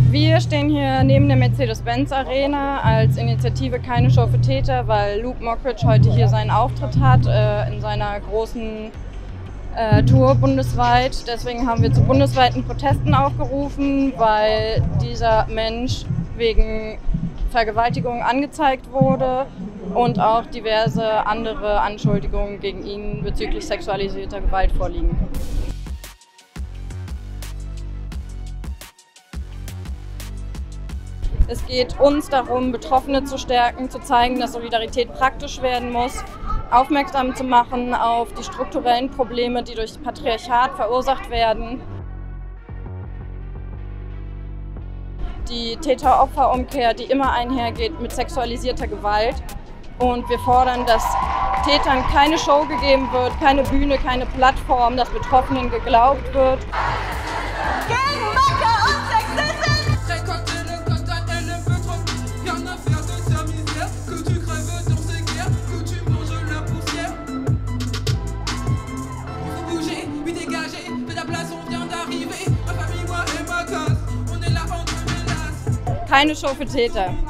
Wir stehen hier neben der Mercedes-Benz Arena als Initiative Keine Show für Täter, weil Luke Mockridge heute hier seinen Auftritt hat in seiner großen Tour bundesweit. Deswegen haben wir zu bundesweiten Protesten aufgerufen, weil dieser Mensch wegen Vergewaltigung angezeigt wurde und auch diverse andere Anschuldigungen gegen ihn bezüglich sexualisierter Gewalt vorliegen. Es geht uns darum, Betroffene zu stärken, zu zeigen, dass Solidarität praktisch werden muss, aufmerksam zu machen auf die strukturellen Probleme, die durch das Patriarchat verursacht werden. Die Täter-Opfer-Umkehr, die immer einhergeht mit sexualisierter Gewalt. Und wir fordern, dass Tätern keine Show gegeben wird, keine Bühne, keine Plattform, dass Betroffenen geglaubt wird. Gegen Macke und Sexismus! Keine Show für Täter.